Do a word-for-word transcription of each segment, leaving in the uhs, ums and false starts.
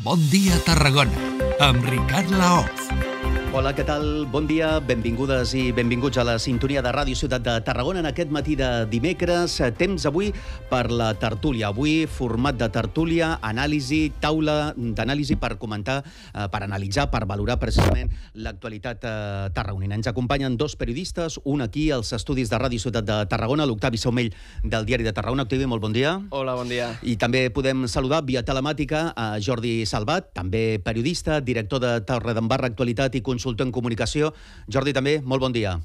Bon dia, Tarragona, amb Ricard Laoz. Hola, què tal? Bon dia, benvingudes i benvinguts a la sintonia de Ràdio Ciutat de Tarragona en aquest matí de dimecres. Temps avui per la tertúlia. Avui format de tertúlia, anàlisi, taula d'anàlisi per comentar, eh, per analitzar, per valorar precisament l'actualitat eh, tarragonina. Ens acompanyen dos periodistes, un aquí als estudis de Ràdio Ciutat de Tarragona, l'Octavi Saumell del Diari de Tarragona. Octavi, molt bon dia. Hola, bon dia. I també podem saludar via telemàtica a Jordi Salvat, també periodista, director de Torredembarra Actualitat i consultor en comunicació. Jordi, també, molt bon dia.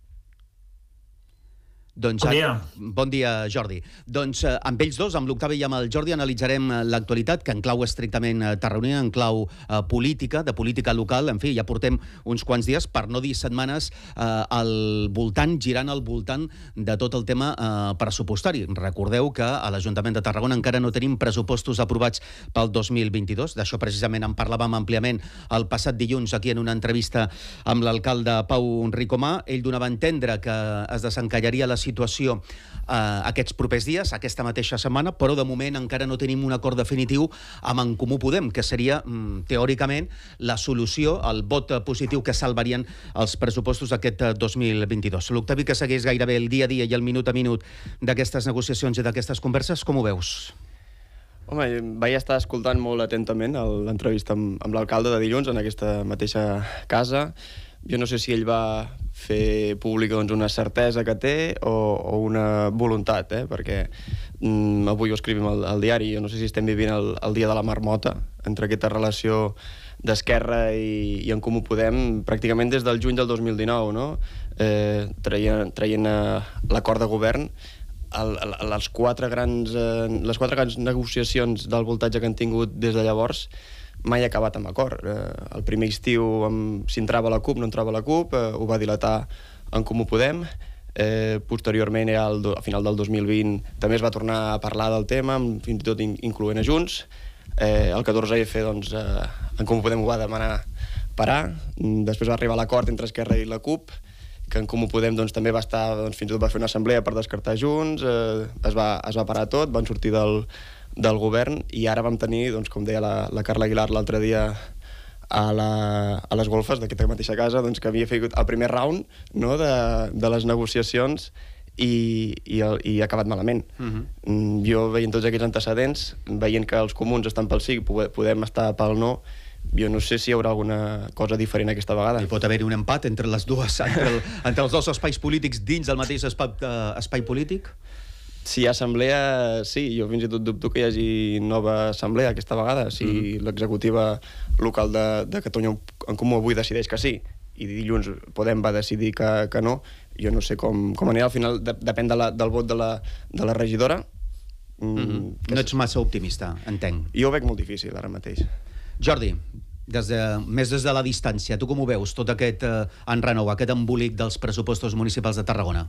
Doncs, bon dia. Bon dia, Jordi. Doncs amb ells dos, amb l'Octavi i amb el Jordi, analitzarem l'actualitat, que en clau estrictament tarragonina, en clau eh, política, de política local. En fi, ja portem uns quants dies, per no dir setmanes, eh, al voltant, girant al voltant de tot el tema eh, pressupostari. Recordeu que a l'Ajuntament de Tarragona encara no tenim pressupostos aprovats pel dos mil vint-i-dos. D'això precisament en parlàvem àmpliament el passat dilluns aquí en una entrevista amb l'alcalde Pau Ricomà. Ell donava a entendre que es desencallaria la situació eh, aquests propers dies, aquesta mateixa setmana, però de moment encara no tenim un acord definitiu amb En Comú Podem, que seria, mm, teòricament, la solució, el vot positiu que salvarien els pressupostos d'aquest dos mil vint-i-dos. L'Octavi, que segueix gairebé el dia a dia i el minut a minut d'aquestes negociacions i d'aquestes converses, com ho veus? Home, vaig estar escoltant molt atentament l'entrevista amb, amb l'alcalde de dilluns en aquesta mateixa casa. Jo no sé si ell va fer pública doncs, una certesa que té o, o una voluntat, eh? perquè mm, avui ho escrivim al, al diari, jo no sé si estem vivint el, el dia de la marmota entre aquesta relació d'Esquerra i, i En Comú Podem pràcticament des del juny del dos mil dinou, no? eh, traient, traient eh, l'acord de govern. El, el, les, quatre grans, eh, les quatre grans negociacions del voltatge que han tingut des de llavors mai ha acabat amb acord. Eh, el primer estiu si entrava la CUP, no entrava la CUP, eh, ho va dilatar En Comú Podem. Eh, posteriorment, ja al, a final del dos mil vint, també es va tornar a parlar del tema, fins i tot incloent a Junts. Eh, el catorze F, doncs, eh, En Comú Podem ho va demanar parar. Després va arribar l'acord entre Esquerra i la CUP, que En Comú Podem doncs, també va estar, doncs, fins i tot va fer una assemblea per descartar Junts, eh, es, va, es va parar tot, van sortir del, del govern i ara vam tenir, doncs, com deia la, la Carla Aguilar l'altre dia a, la, a les golfes d'aquesta mateixa casa, doncs, que havia fet el primer round, no, de, de les negociacions i, i, i ha acabat malament. Uh-huh. Jo, veient tots aquests antecedents, veient que els comuns estan pel sí, podem estar pel no, jo no sé si hi haurà alguna cosa diferent aquesta vegada. Hi pot haver-hi un empat entre les dues, entre, el, entre els dos espais polítics dins del mateix espai, uh, espai polític? Si hi ha assemblea, sí. Jo fins i tot dubto que hi hagi nova assemblea aquesta vegada. Si mm-hmm. l'executiva local de, de Catalunya En Comú avui decideix que sí i dilluns Podem va decidir que, que no, jo no sé com, com anirà. Al final de, depèn de la, del vot de la, de la regidora. Mm-hmm. No ets massa optimista, entenc. Jo ho veig molt difícil ara mateix. Jordi, des de, més des de la distància, tu com ho veus, tot aquest eh, enrenou, aquest embolic dels pressupostos municipals de Tarragona?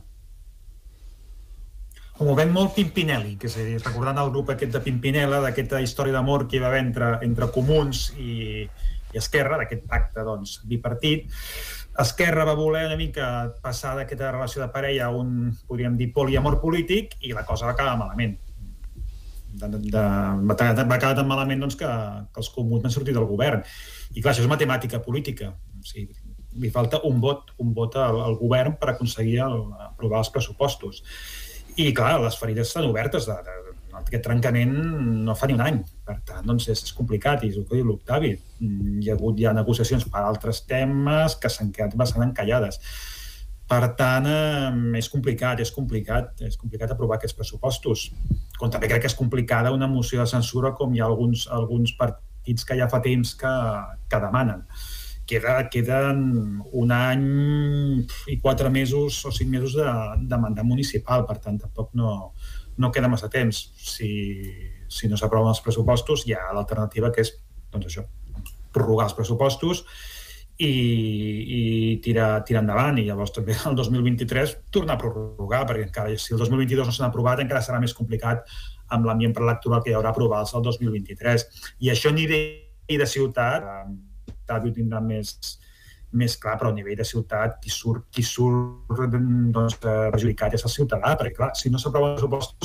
Ho veig molt Pimpinelli, que és a dir, recordant el grup aquest de Pimpinela, d'aquesta història d'amor que hi va haver entre, entre Comuns i, i Esquerra, d'aquest pacte doncs, bipartit. Esquerra va voler una mica passar d'aquesta relació de parella a un, podríem dir, poliamor polític, i la cosa va acabar malament. De, de, de, va acabar tan malament doncs, que, que els comuns van sortir del govern. I clar, això és matemàtica política. O sigui, li falta un vot, un vot al, al govern per aconseguir el, aprovar els pressupostos. I clar, les ferides estan obertes. De, de, aquest trencament no fa ni un any. Per tant, doncs és, és complicat. I és el que diu l'Octavi. Hi ha hagut ja negociacions per altres temes que s'han quedat bastant encallades. Per tant, eh, és complicat, és complicat, és complicat aprovar aquests pressupostos. Com també crec que és complicada una moció de censura com hi ha alguns, alguns partits que ja fa temps que, que demanen. Queda, queden un any i quatre mesos o cinc mesos de, de mandat municipal, per tant, tampoc no, no queda massa temps. Si, si no s'aproven els pressupostos, hi ha l'alternativa que és, doncs això, prorrogar els pressupostos i, i tirar, tirar endavant, i llavors també el dos mil vint-i-tres tornar a prorrogar, perquè encara si el dos mil vint-i-dos no s'han aprovat encara serà més complicat amb l'ambient preelectoral que hi haurà aprovats el dos mil vint-i-tres. I això a nivell de ciutat, Tàvio tindrà més, més clar, però a nivell de ciutat qui surt, qui surt doncs, perjudicat és el ciutadà, perquè clar, si no s'aproven els pressupostos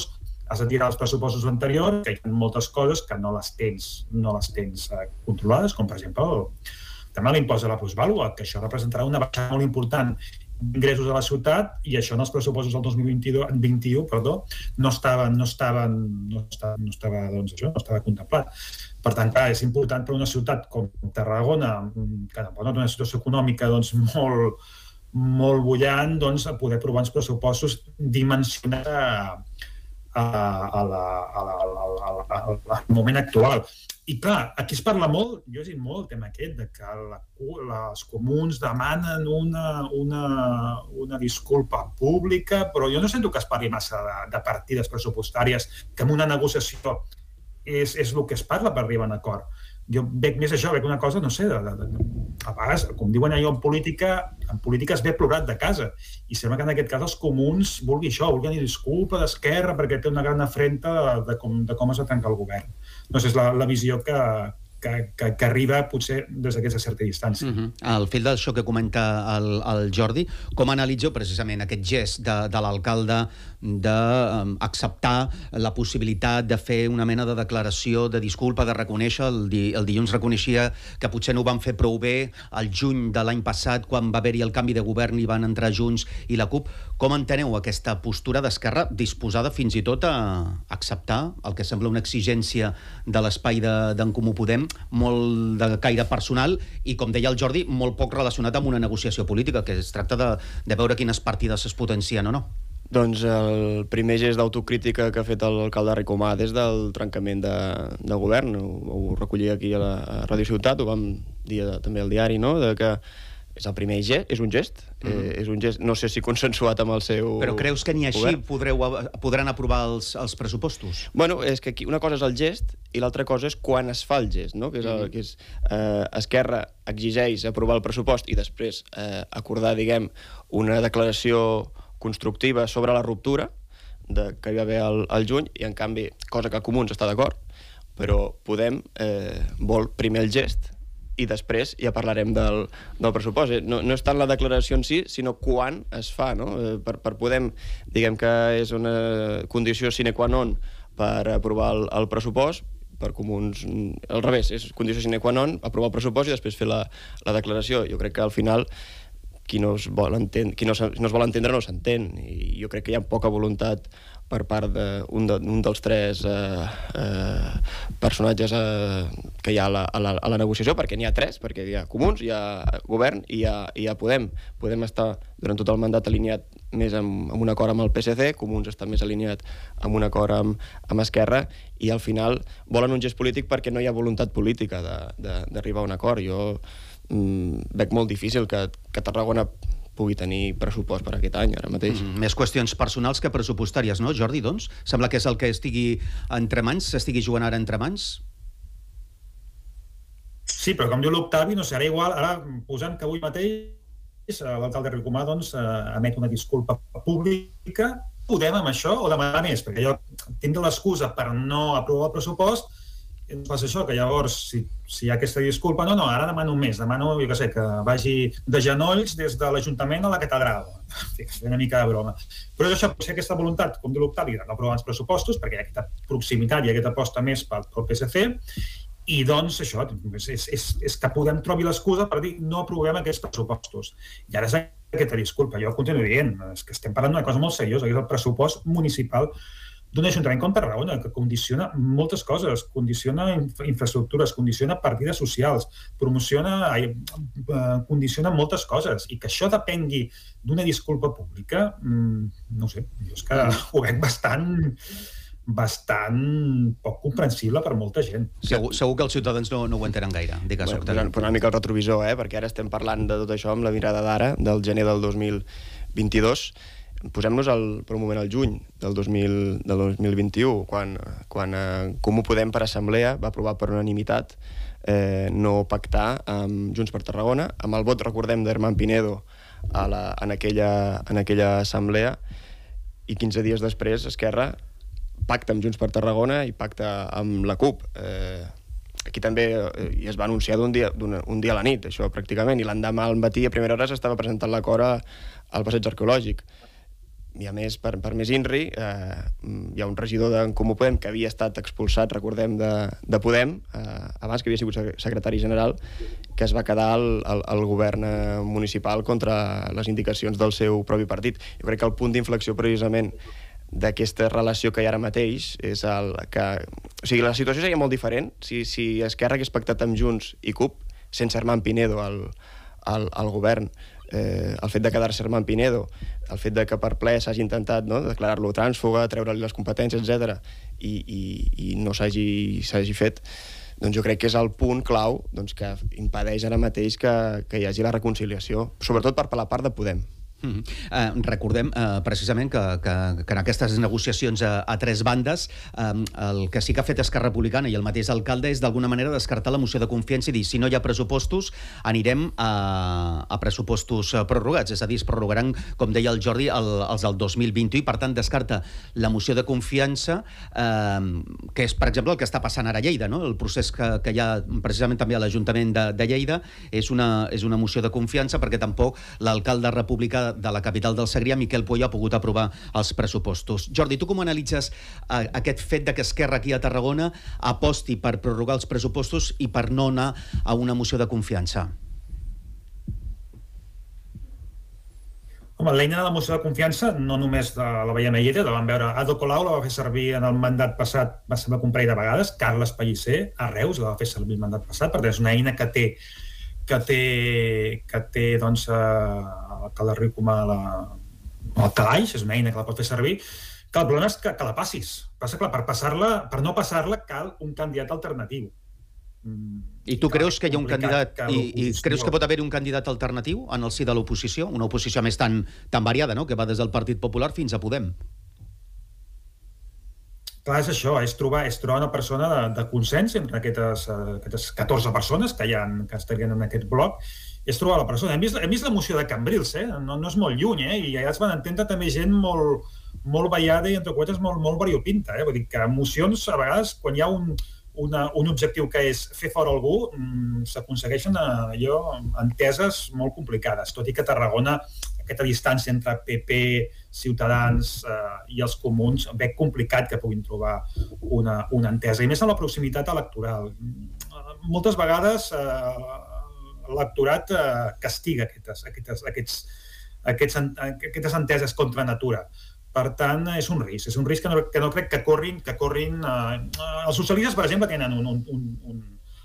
has de tirar els pressupostos anteriors, que hi ha moltes coses que no les tens, no les tens eh, controlades, com per exemple el tema de l'impost de la plusvàlua, que això representarà una baixada molt important d'ingressos a la ciutat, i això en els pressupostos del dos mil vint-i-u, perdó, no estava, no estava, no estava, no estava, doncs, això, no estava contemplat. Per tant, clar, és important per una ciutat com Tarragona, que tampoc no té una situació econòmica doncs, molt, molt bullant, doncs, a poder aprovar uns pressupostos dimensionats a, a, a la, a la, a la, a la, al moment actual. I clar, aquí es parla molt, jo he dit molt el tema aquest, de que la, els comuns demanen una, una, una disculpa pública, però jo no sento que es parli massa de, de partides pressupostàries, que en una negociació és, és el que es parla per arribar a un acord. Jo veig més això, veig una cosa, no sé, de, de, de, a vegades, com diuen allò en política, en política es ve plorat de casa, i sembla que en aquest cas els comuns vulgui això, vulguin dir disculpa d'Esquerra perquè té una gran afrenta de, de, com, de com es va trencar el govern. No sé, és la, la visió que, que, que, que arriba potser des d'aquesta certa distància. Uh-huh. Al fil d'això que comenta el, el Jordi, com analitzeu precisament aquest gest de, de l'alcalde d'acceptar la possibilitat de fer una mena de declaració de disculpa, de reconèixer, el, di, el dilluns reconeixia que potser no ho van fer prou bé el juny de l'any passat, quan va haver-hi el canvi de govern i van entrar Junts i la CUP. Com enteneu aquesta postura d'Esquerra disposada fins i tot a acceptar el que sembla una exigència de l'espai d'en Comú Podem, molt de caire personal i, com deia el Jordi, molt poc relacionat amb una negociació política, que es tracta de, de veure quines partides es potencien o no? Doncs el primer gest d'autocrítica que ha fet l'alcalde Ricomà des del trencament de, de govern, ho, ho recollia aquí a la a Ràdio Ciutat, ho vam dir també al diari, no?, de que és el primer gest, és un gest, mm. eh, és un gest, no sé si consensuat amb el seu... Però creus que ni així podreu, podran aprovar els, els pressupostos? Bueno, és que aquí una cosa és el gest i l'altra cosa és quan es fa el gest, no? Que és, el, que és eh, Esquerra exigeix aprovar el pressupost i després eh, acordar, diguem, una declaració constructiva sobre la ruptura de, que hi va haver al, al juny, i en canvi, cosa que Comuns està d'acord, però Podem eh, vol primer el gest i després ja parlarem del, del pressupost. No, no és tant la declaració en si, sinó quan es fa, no? Per, per Podem, diguem que és una condició sine qua non per aprovar el, el pressupost, per Comuns, al revés, és condició sine qua non aprovar el pressupost i després fer la, la declaració. Jo crec que al final qui no es vol entendre, qui no, no es vol entendre no s'entén, i jo crec que hi ha poca voluntat per part d'un de, un dels tres eh, eh, personatges eh, que hi ha a la, a, la, a la negociació, perquè n'hi ha tres, perquè hi ha Comuns, hi ha Govern i hi ha, hi ha Podem. Podem estar durant tot el mandat alineat més amb, amb un acord amb el P S C, Comuns està més alineat amb un acord amb, amb Esquerra, i al final volen un gest polític perquè no hi ha voluntat política d'arribar a un acord. Jo mm, veig molt difícil que, que Tarragona pugui tenir pressupost per aquest any, ara mateix. Mm, més qüestions personals que pressupostàries, no, Jordi, doncs? Sembla que és el que estigui entre mans, s'estigui jugant ara entre mans? Sí, però com diu l'Octavi, no serà igual. Ara, posant que avui mateix l'alcalde Ricomà doncs, emet una disculpa pública, Podem amb això o demanar més? Perquè jo tindré l'excusa per no aprovar el pressupost, i ens passa això, que llavors, si, si hi ha aquesta disculpa, no, no, ara demano més, demano, jo què sé, que vagi de genolls des de l'Ajuntament a la catedral. És una mica de broma. Però això, potser aquesta voluntat, com diu l'Octavi, de no aprovar els pressupostos, perquè hi ha aquesta proximitat i aquesta aposta més pel, pel P S C, i doncs això, és, és, és que podem trobar l'excusa per dir no aprovem aquests pressupostos. I ara és aquesta disculpa. Jo continuo dient, és que estem parlant d'una cosa molt seriosa, que és el pressupost municipal d'un ajuntament com Tarragona, que condiciona moltes coses, condiciona infraestructures, condiciona partides socials, promociona, eh, condiciona moltes coses, i que això depengui d'una disculpa pública, no sé, jo és que ho veig bastant bastant poc comprensible per molta gent. Segur, segur que els ciutadans no, no ho entenen gaire. Digues, bueno, posant, posant una mica el retrovisor, eh? Perquè ara estem parlant de tot això amb la mirada d'ara, del gener del dos mil vint-i-dos. Posem-nos per un moment al juny del dos mil, del dos mil vint-i-u, quan, quan eh, Comú Podem per assemblea va aprovar per unanimitat eh, no pactar amb Junts per Tarragona, amb el vot, recordem, d'Herman Pinedo a la, en, aquella, en aquella assemblea, i quinze dies després Esquerra pacta amb Junts per Tarragona i pacta amb la CUP. Eh, aquí també eh, es va anunciar d'un dia, un dia a la nit, això pràcticament, i l'endemà al matí a primera hora s'estava presentant l'acord al passeig arqueològic. I a més, per, per més INRI, eh, hi ha un regidor d'en Comú Podem que havia estat expulsat, recordem, de, de Podem, eh, abans que havia sigut secretari general, que es va quedar al, al, al govern eh, municipal contra les indicacions del seu propi partit. Jo crec que el punt d'inflexió, precisament, d'aquesta relació que hi ha ara mateix és el que... O sigui, la situació seria molt diferent si, si Esquerra hagués pactat amb Junts i C U P, sense Armand Pinedo al, al, al govern. Eh, el fet de quedar-se Armand Pinedo, el fet de que per ple s'hagi intentat, no?, declarar-lo trànsfuga, treure-li les competències, etcètera, i, i, i no s'hagi fet, doncs jo crec que és el punt clau, doncs, que impedeix ara mateix que, que hi hagi la reconciliació, sobretot per la part de Podem. Mm-hmm. eh, recordem eh, precisament que, que, que en aquestes negociacions a, a tres bandes eh, el que sí que ha fet Esquerra Republicana i el mateix alcalde és d'alguna manera descartar la moció de confiança i dir si no hi ha pressupostos anirem a, a pressupostos prorrogats, és a dir, es prorrogaran, com deia el Jordi, el, els del dos mil vint-u i per tant descarta la moció de confiança eh, que és per exemple el que està passant ara a Lleida, no? El procés que, que hi ha precisament també a l'Ajuntament de, de Lleida és una, és una moció de confiança perquè tampoc l'alcalde republicà de la capital del Segrià, Miquel Puig, ha pogut aprovar els pressupostos. Jordi, tu com analitzes eh, aquest fet de que Esquerra aquí a Tarragona aposti per prorrogar els pressupostos i per no anar a una moció de confiança? Home, l'eina de la moció de confiança no només de, la veiem a Lleida, la vam veure Ada Colau, la va fer servir en el mandat passat, va ser un parell de vegades, Carles Pellicer, a Reus, la va fer servir el mandat passat, per tant és una eina que té que té, que té doncs, l'alcalde Riu com a la, el calaix, és una eina que la pot fer servir, que el problema és que, que la passis. Passa que per passar-la, per no passar-la cal un candidat alternatiu. I tu creus que hi ha un candidat i, i creus que pot haver un candidat alternatiu en el si de l'oposició? Una oposició més tan, tan variada, no?, que va des del Partit Popular fins a Podem. Clar, és això, és trobar, és trobar una persona de, de consens entre aquestes, aquestes catorze persones que, hi ha, que estarien en aquest bloc, i és trobar la persona. Hem vist, hem vist la moció de Cambrils, eh? no, no és molt lluny, eh? I allà es van entendre també gent molt, molt ballada i entre cometes molt, molt variopinta. Eh? Vull dir que emocions, a vegades, quan hi ha un, una, un objectiu que és fer fora algú, mmm, s'aconsegueixen allò enteses molt complicades, tot i que a Tarragona aquesta distància entre P P, Ciutadans eh, i els comuns, veig complicat que puguin trobar una, una entesa, i més en la proximitat electoral. Moltes vegades eh, l'electorat eh, castiga aquestes, aquestes, aquests, aquests, aquestes enteses contra natura. Per tant, és un risc, és un risc que no, que no crec que corrin... Que corrin eh, els socialistes, per exemple, tenen un, un, un, un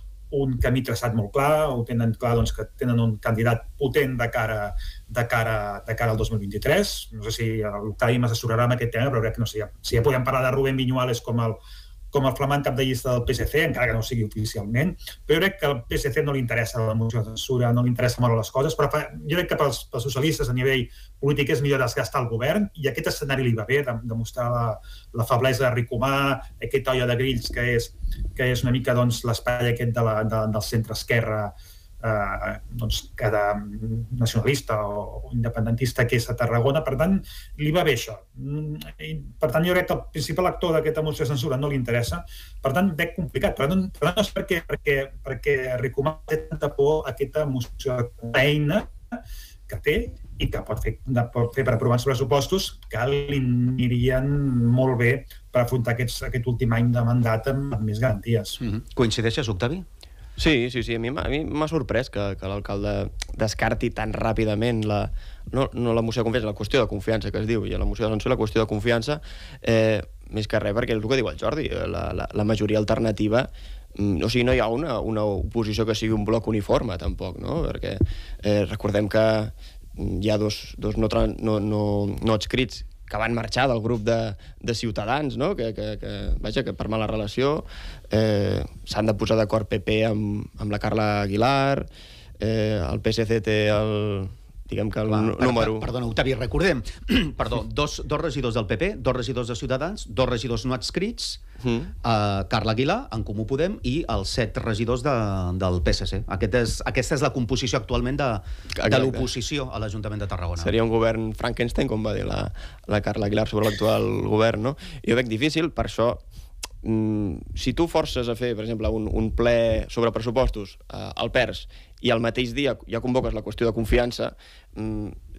un camí traçat molt clar, ho tenen clar doncs, que tenen un candidat potent de cara, de cara, de cara al dos mil vint-i-tres. No sé si l'Octavi m'assessorarà en aquest tema, però crec que no sé, si ja podem parlar de Rubén Viñuales com el, com el flamant cap de llista del P S C, encara que no sigui oficialment, però jo crec que al P S C no li interessa la moció de censura, no li interessa molt les coses, però jo crec que pels, pels socialistes a nivell polític és millor desgastar el govern, i aquest escenari li va bé, de, de mostrar la, la feblesa de Ricomà, aquest olla de grills que és, que és una mica doncs, l'espai aquest de la, de, del centre-esquerra, eh, doncs, cada nacionalista o independentista que és a Tarragona. Per tant, li va bé això. I, per tant, jo crec que el principal actor d'aquesta moció de censura no li interessa. Per tant, veig complicat. Però no, però no és perquè, perquè, perquè Ricomà té tanta por a aquesta moció d'eina que té i que pot fer, pot fer per aprovar els pressupostos que li anirien molt bé per afrontar aquests, aquest últim any de mandat amb, amb més garanties. Mm-hmm. Coincideixes, Octavi? Sí, sí, sí. A mi m'ha sorprès que, que l'alcalde descarti tan ràpidament la, no, no la moció de confiança, la qüestió de confiança que es diu, i la moció de censura, la qüestió de confiança, eh, més que res, perquè és el que diu el Jordi, la, la, la majoria alternativa, o sigui, no hi ha una, una oposició que sigui un bloc uniforme, tampoc, no? Perquè eh, recordem que hi ha dos, dos no, no, no, no adscrits que van marxar del grup de, de Ciutadans, no? que, que, que, vaja, que per mala relació eh, s'han de posar d'acord P P amb, amb la Carla Aguilar, eh, el P S C té el, diguem que el Va, per, número... Per, perdona, Octavi, recordem, perdó, dos, dos regidors del P P, dos regidors de Ciutadans, dos regidors no adscrits, mm. eh, Carla Aguilar, en Comú Podem, i els set regidors de, del P S C. Aquest és, aquesta és la composició actualment de, de l'oposició a l'Ajuntament de Tarragona. Seria un govern Frankenstein, com va dir la, la Carla Aguilar sobre l'actual govern, no? Jo veig difícil, per això, mm, si tu forces a fer, per exemple, un, un ple sobre pressupostos eh, al P E R S i al mateix dia ja convoques la qüestió de confiança, mm,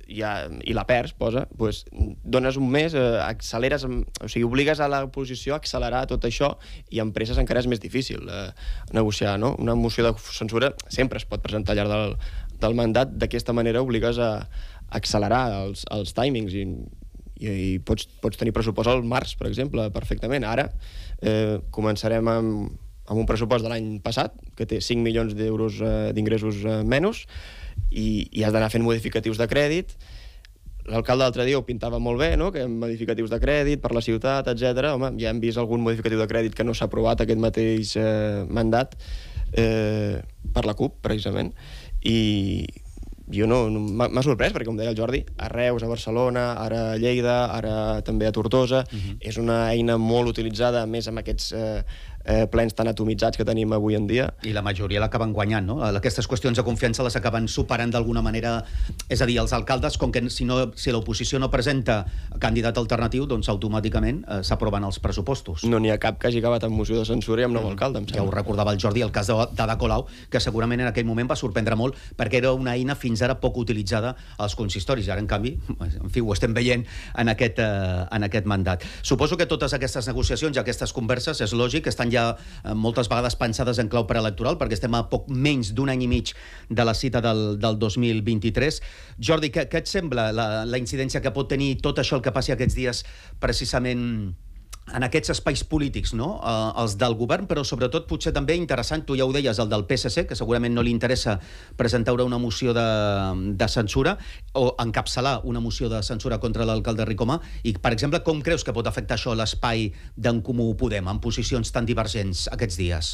ja, i la perds, posa, doncs, dones un mes, eh, acceleres, o sigui, obligues a l'oposició a accelerar tot això i en presses encara és més difícil eh, negociar, no? Una moció de censura sempre es pot presentar al llarg del, del mandat, d'aquesta manera obligues a, a accelerar els, els timings i, i, i pots, pots tenir pressupost al març, per exemple, perfectament. Ara eh, començarem amb, amb un pressupost de l'any passat, que té cinc milions d'euros eh, d'ingressos eh, menys, i, i has d'anar fent modificatius de crèdit. L'alcalde l'altre dia ho pintava molt bé, no? Que hi ha modificatius de crèdit per la ciutat, etcètera. Home, ja hem vist algun modificatiu de crèdit que no s'ha aprovat aquest mateix eh, mandat eh, per la CUP, precisament. I jo no, no m'ha sorprès, perquè, com deia el Jordi, a Reus, a Barcelona, ara a Lleida, ara també a Tortosa, uh-huh. És una eina molt utilitzada, a més amb aquests eh, eh, plens tan atomitzats que tenim avui en dia. I la majoria l'acaben guanyant, no? Aquestes qüestions de confiança les acaben superant d'alguna manera. És a dir, els alcaldes, com que si, no, si l'oposició no presenta candidat alternatiu, doncs automàticament eh, s'aproven els pressupostos. No n'hi ha cap que hagi acabat amb moció de censura i amb nou mm. alcalde, em sembla. Ja ho recordava el Jordi, el cas d'Ada Colau, que segurament en aquell moment va sorprendre molt, perquè era una eina fins ara poc utilitzada als consistoris. Ara, en canvi, en fi, ho estem veient en aquest, eh, en aquest mandat. Suposo que totes aquestes negociacions i aquestes converses, és lògic, estan ja eh, moltes vegades pensades en clau preelectoral, perquè estem a poc menys d'un any i mig de la cita del, del dos mil vint-i-tres. Jordi, què, què et sembla la, la incidència que pot tenir tot això el que passi aquests dies precisament en aquests espais polítics, no? Eh, els del govern, però sobretot potser també interessant, tu ja ho deies, el del P S C, que segurament no li interessa presentar una moció de, de censura o encapçalar una moció de censura contra l'alcalde Ricomà, i, per exemple, com creus que pot afectar això l'espai d'en Comú Podem, en posicions tan divergents aquests dies?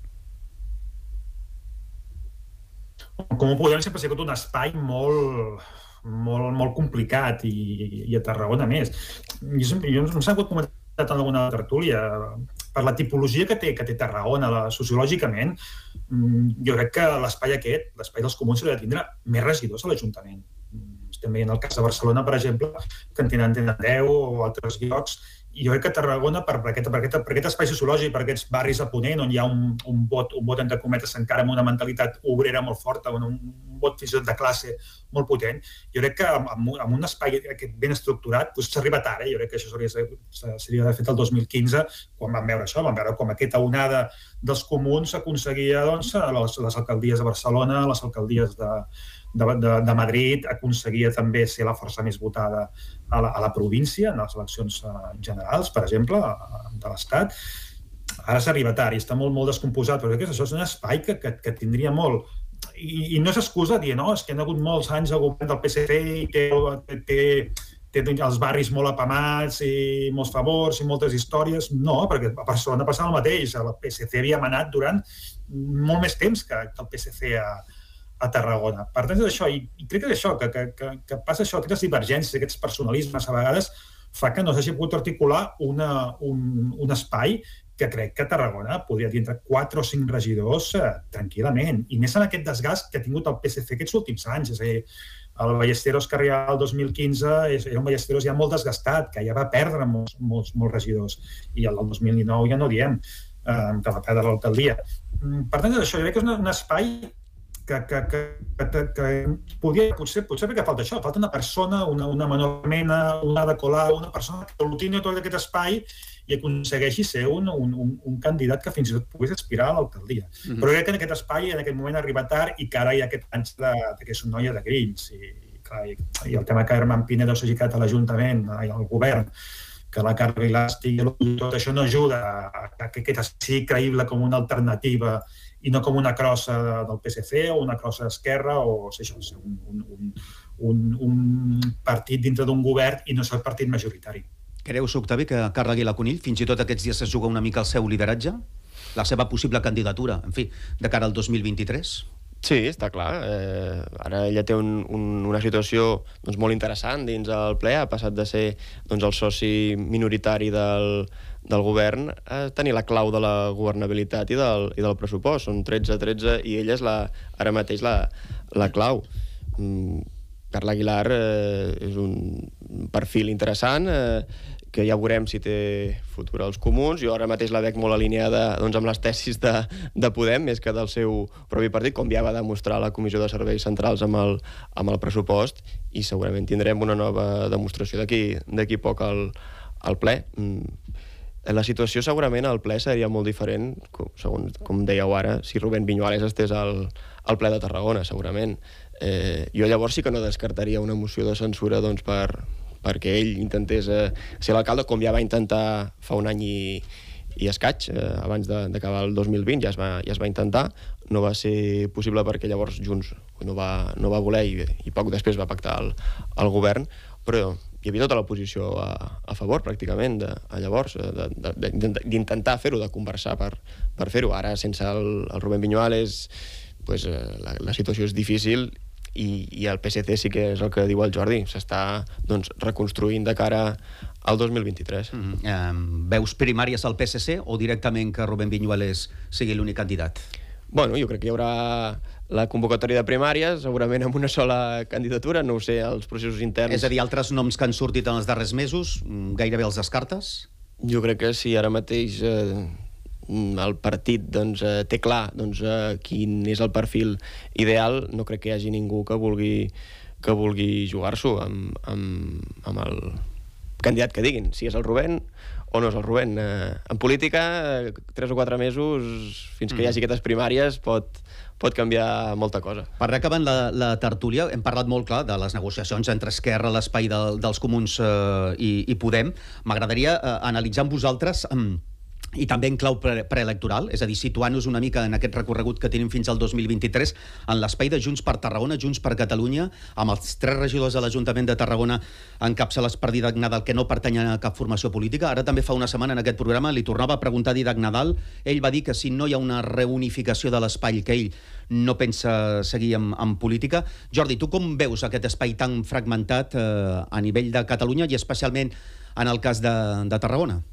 Comú Podem sempre ha sigut un espai molt... molt, molt complicat i, i a Tarragona més. Jo, sempre, jo em s'ha hagut comentat en alguna tertúlia per la tipologia que té, que té Tarragona la, sociològicament. Jo crec que l'espai aquest, l'espai dels comuns, s'ha de tindre més regidors a l'Ajuntament. Estem veient el cas de Barcelona, per exemple, que en tenen, tenen deu o altres llocs, i jo crec que Tarragona, per, per, aquest, per, aquest, per aquest espai sociològic, per aquests barris a Ponent, on hi ha un, un, vot, un vot entre cometes encara amb una mentalitat obrera molt forta, un, un vot fins i tot de classe molt potent, jo crec que amb, amb un espai aquest ben estructurat doncs s'ha arribat ara. Jo crec que això s'hauria d'haver fet el dos mil quinze, quan vam veure això, vam veure com aquesta onada dels comuns s'aconseguia doncs, les, les alcaldies de Barcelona, les alcaldies de, de, de, de Madrid, aconseguia també ser la força més votada a la, a la província, en les eleccions generals, per exemple, de l'Estat. Ara s'ha arribat ara i està molt, molt descomposat, però crec que això és un espai que, que, que tindria molt. I, i no és excusa dir, no, és que hi ha hagut molts anys al govern del P S C i té, té, té els barris molt apamats i molts favors i moltes històries. No, perquè a Barcelona passava el mateix. El P S C havia manat durant molt més temps que el P S C a, a Tarragona. Per tant, és això, i, i crec que és això, que, que, que passa això, aquestes divergències, aquests personalismes a vegades fa que no s'hagi pogut articular una, un, un espai que crec que a Tarragona podria tindre quatre o cinc regidors eh, tranquil·lament, i més en aquest desgast que ha tingut el P S C aquests últims anys. És a dir, el Ballesteros que arribava el dos mil quinze era un Ballesteros ja molt desgastat, que ja va perdre molts, molts, molts regidors, i el del dos mil dinou ja no diem, eh, que va perdre l'alcaldia. Per tant, això, jo crec que és un, un espai que, que, que, que, que podria, potser, potser que falta això, falta una persona, una, una menor mena, una de Colau, una persona que aglutini tot aquest espai i aconsegueixi ser un, un, un, un candidat que fins i tot pogués aspirar a l'alcaldia. Mm-hmm. Però crec que en aquest espai, en aquest moment, arriba tard, i que ara hi ha aquest anys de, de que és una noia de grills. I, clar, i, i el tema que Herman Pinedo s'ha ficat a l'Ajuntament, al govern, que la Carla Vilar estigui, tot això no ajuda a, a que aquest sigui creïble com una alternativa i no com una crossa del P S C o una crossa d'Esquerra o o sigui, això, un, un, un, un partit dintre d'un govern i no ser el partit majoritari. Creus, Octavi, que Carla Aguilar Conill fins i tot aquests dies es juga una mica el seu lideratge? La seva possible candidatura, en fi, de cara al dos mil vint-i-tres? Sí, està clar. Eh, ara ella té un, un, una situació doncs, molt interessant dins el ple. Ha passat de ser doncs, el soci minoritari del, del govern a tenir la clau de la governabilitat i del, i del pressupost. Són tretze a tretze i ella és la, ara mateix la, la clau. Mm, Carla Aguilar eh, és un perfil interessant, eh, que ja veurem si té futur als comuns. Jo ara mateix la veig molt alineada doncs, amb les tesis de, de Podem, més que del seu propi partit, com ja va demostrar la Comissió de Serveis Centrals amb el, amb el pressupost, i segurament tindrem una nova demostració d'aquí poc al, al ple. La situació segurament al ple seria molt diferent, com, segons, com dèieu ara, si Rubén Viñuales estés al, al ple de Tarragona, segurament. Eh, jo llavors sí que no descartaria una moció de censura doncs, per, perquè ell intentés eh, ser l'alcalde, com ja va intentar fa un any i, i escaig, eh, abans d'acabar el dos mil vint, ja es, va, ja es va intentar. No va ser possible perquè llavors Junts no va, no va voler i, i poc després va pactar el, el govern, però hi havia tota l'oposició a, a favor, pràcticament, de, a llavors, d'intentar fer-ho, de conversar per, per fer-ho. Ara, sense el, el Rubén Viñuales, pues, eh, la, la situació és difícil. I, i el P S C sí que és el que diu el Jordi, s'està doncs, reconstruint de cara al dos mil vint-i-tres. Mm -hmm. um, veus primàries al P S C o directament que Rubén Viñuales sigui l'únic candidat? Bueno, jo crec que hi haurà la convocatòria de primàries, segurament amb una sola candidatura, no ho sé, els processos interns... És a dir, altres noms que han sortit en els darrers mesos, gairebé els descartes? Jo crec que sí, ara mateix... Eh... el partit doncs, eh, té clar doncs, eh, quin és el perfil ideal. No crec que hi hagi ningú que vulgui, que vulgui jugar-s'ho amb, amb, amb el candidat que diguin, si és el Rubén o no és el Rubén. Eh, en política, eh, tres o quatre mesos, fins que mm. hi hagi aquestes primàries, pot, pot canviar molta cosa. Per acabant la, la tertúlia, hem parlat molt clar de les negociacions entre Esquerra, l'espai de, dels Comuns eh, i, i Podem. M'agradaria eh, analitzar amb vosaltres... Eh, i també en clau pre preelectoral, és a dir, situant-nos una mica en aquest recorregut que tenim fins al dos mil vint-i-tres, en l'espai de Junts per Tarragona, Junts per Catalunya, amb els tres regidors de l'Ajuntament de Tarragona encapçalats per Dídac Nadal, que no pertanyen a cap formació política. Ara també fa una setmana en aquest programa li tornava a preguntar a Dídac Nadal. Ell va dir que si no hi ha una reunificació de l'espai, que ell no pensa seguir en, en política. Jordi, tu com veus aquest espai tan fragmentat eh, a nivell de Catalunya i especialment en el cas de, de Tarragona?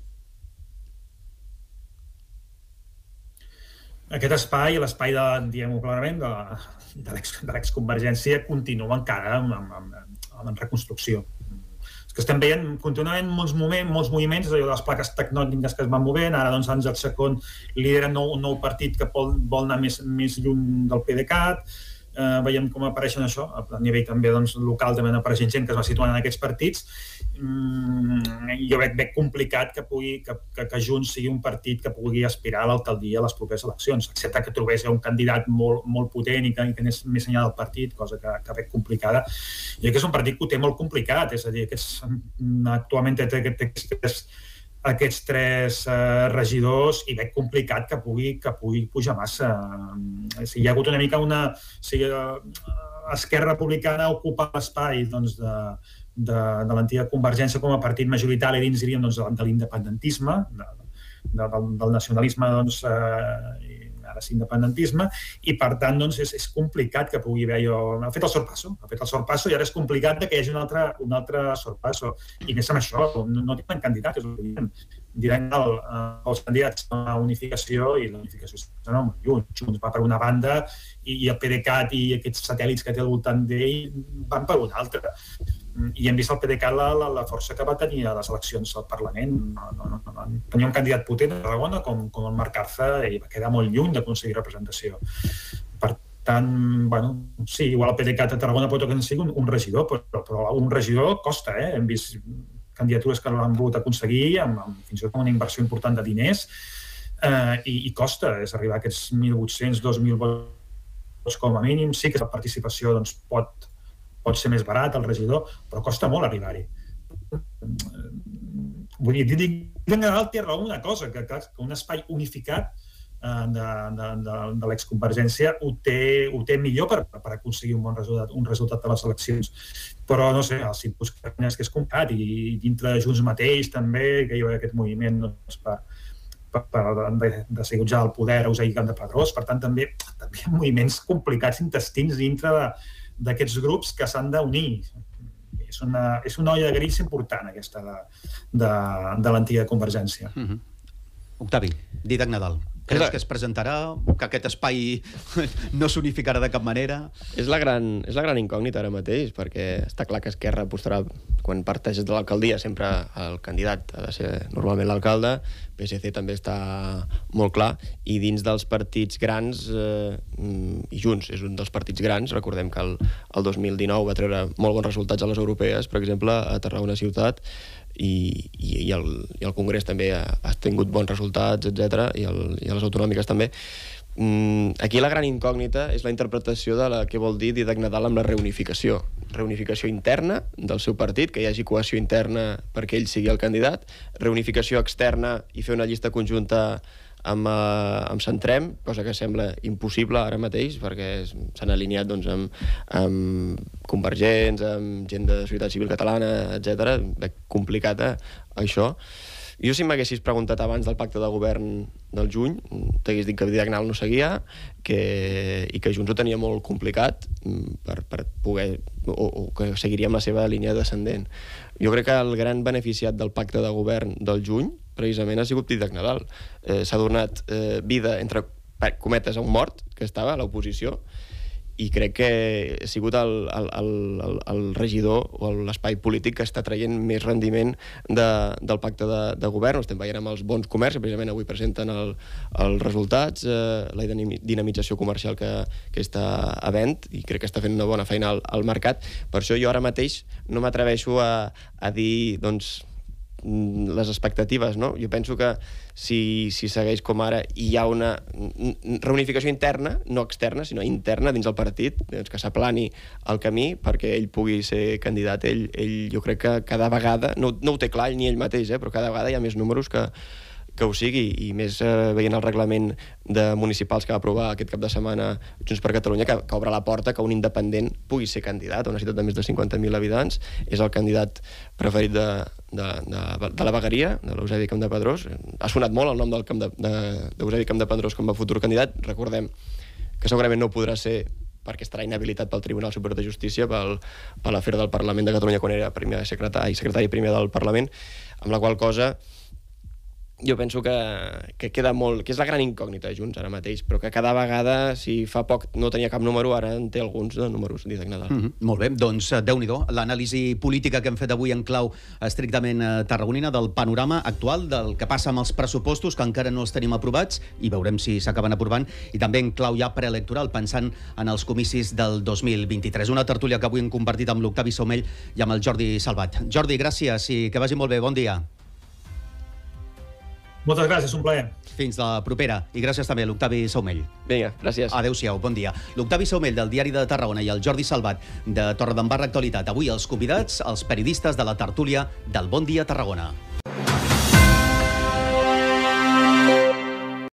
Aquest espai, l'espai de, diguem-ho clarament, de, de l'exconvergència continua encara en, en, en, en reconstrucció. És que estem veient continuament molts moments, molts moviments, és allò de les plaques tectòniques que es van movent, ara doncs Àngel Chacón lidera un nou, un nou partit que vol, vol anar més, més lluny del PDeCAT. Eh, veiem com apareixen això, a nivell també doncs, local també apareixen gent que es va situant en aquests partits. Mm, jo veig, veig complicat que, pugui, que, que, que Junts sigui un partit que pugui aspirar a l'alcaldia a les properes eleccions, excepte que trobés un candidat molt, molt potent i que, que anés més enllà del partit, cosa que, que veig complicada. I que és un partit que ho té molt complicat, és a dir, aquests, actualment té aquests tres, aquests tres uh, regidors i veig complicat que pugui, que pugui pujar massa. Si hi ha hagut una mica una... Si uh, Esquerra Republicana ocupa l'espai doncs, de, de, de l'antiga Convergència com a partit majoritari dins, diríem, doncs, de l'independentisme, de, de, del, del nacionalisme, doncs, eh, ara sí, independentisme, i per tant doncs, és, és complicat que pugui haver jo... Ha fet el sorpasso, ha fet el sorpasso i ara és complicat que hi hagi un altre, un altre sorpasso. I més amb això, no, no tenen candidats, és el que diem. Diran el, els candidats a la unificació i la unificació serà molt lluny. Junts va per una banda i, i el PDeCAT i aquests satèl·lits que té al voltant d'ell van per una altra. I hem vist el PDeCAT la, la, la força que va tenir a les eleccions al Parlament. No, no, no, no. Tenia un candidat potent a Tarragona com, com el Marc Carza i va quedar molt lluny d'aconseguir representació. Per tant, bueno, sí, igual el PDeCAT a Tarragona pot aconseguir un, un regidor, però, però un regidor costa, eh? Hem vist candidatures que l'han volgut aconseguir amb, amb fins i tot una inversió important de diners eh, i, i costa, és arribar a aquests mil vuit-cents, dos mil vots com a mínim. Sí que la participació doncs, pot, pot ser més barat, el regidor, però costa molt arribar-hi. Vull dir, dic en general té raó una cosa, que, que un espai unificat de, de, de, de l'exconvergència ho té, ho té millor per, per aconseguir un bon resultat, un resultat de les eleccions. Però, no sé, els tipus que és complicat i dintre de Junts mateix també, que hi ha aquest moviment doncs, per, per, per de, de seguir el poder a Eusebio Camp de Pedrós. Per tant, també, també hi ha moviments complicats intestins dintre d'aquests grups que s'han d'unir. És una, és una olla de grills important, aquesta de, de, de l'antiga Convergència. Mm-hmm. Octavi, Dídac Nadal. Creus que es presentarà? Que aquest espai no s'unificarà de cap manera? És la gran, és la gran incògnita ara mateix, perquè està clar que Esquerra apostarà, quan parteixes de l'alcaldia, sempre el candidat ha de ser normalment l'alcalde, P S C també està molt clar, i dins dels partits grans, eh, i Junts és un dels partits grans, recordem que el, el dos mil dinou va treure molt bons resultats a les europees, per exemple, a Tarragona Ciutat, i, i, i, el, i el Congrés també ha, ha tingut bons resultats, etcètera, i, el, i a les autonòmiques també. Mm, aquí la gran incògnita és la interpretació de la que vol dir Dídac Nadal amb la reunificació. Reunificació interna del seu partit, que hi hagi cohesió interna perquè ell sigui el candidat, reunificació externa i fer una llista conjunta amb, uh, amb Centrem, cosa que sembla impossible ara mateix, perquè s'han alineat doncs, amb, amb convergents, amb gent de societat civil catalana, etcètera. És complicat, eh, això. Jo, si m'haguessis preguntat abans del pacte de govern del juny, t'hagués dit que Dídac Nadal no seguia, que, i que Junts ho tenia molt complicat per, per poder, o, o que seguiria amb la seva línia descendent. Jo crec que el gran beneficiat del pacte de govern del juny precisament ha sigut Dídac Nadal. Eh, S'ha donat eh, vida, entre cometes, a un mort que estava a l'oposició, i crec que ha sigut el, el, el, el regidor o l'espai polític que està traient més rendiment de, del pacte de, de govern. Ho estem veient amb els bons comerç, precisament avui presenten el, els resultats, eh, la dinamització comercial que, que està havent, i crec que està fent una bona feina al, al mercat. Per això jo ara mateix no m'atreveixo a, a dir, doncs, les expectatives, no? Jo penso que si, si segueix com ara i hi ha una reunificació interna, no externa, sinó interna dins el partit, doncs que s'aplani el camí perquè ell pugui ser candidat. Ell, ell jo crec que cada vegada, no, no ho té clar ni ell mateix, eh, però cada vegada hi ha més números que, que ho sigui, i més eh, veient el reglament de municipals que va aprovar aquest cap de setmana Junts per Catalunya, que, que obre la porta que un independent pugui ser candidat a una ciutat de més de cinquanta mil habitants. És el candidat preferit de, de, de, de la vegueria, de l'Eusebi Campdepadrós. Ha sonat molt el nom del Camp de, de, d'Eusebi Campdepadrós com a futur candidat. Recordem que segurament no podrà ser perquè estarà inhabilitat pel Tribunal Superior de Justícia pel, per l'afer del Parlament de Catalunya quan era primer secretari, secretari primer del Parlament, amb la qual cosa jo penso que, que queda molt, que és la gran incògnita Junts ara mateix, però que cada vegada, si fa poc no tenia cap número, ara en té alguns de números, Dídac Nadal. Mm -hmm. Molt bé, doncs Déu-n'hi-do, l'anàlisi política que hem fet avui en clau estrictament tarragonina del panorama actual, del que passa amb els pressupostos, que encara no els tenim aprovats, i veurem si s'acaben aprovant, i també en clau ja preelectoral, pensant en els comicis del dos mil vint-i-tres. Una tertúlia que avui hem compartit amb l'Octavi Saumell i amb el Jordi Salvat. Jordi, gràcies i que vagi molt bé. Bon dia. Moltes gràcies, un plaer. Fins la propera. I gràcies també a l'Octavi Saumell. Vinga, gràcies. Adéu-siau, bon dia. L'Octavi Saumell, del Diari de Tarragona, i el Jordi Salvat, de Torredembarra Actualitat. Avui els convidats, els periodistes de la tertúlia del Bon Dia Tarragona.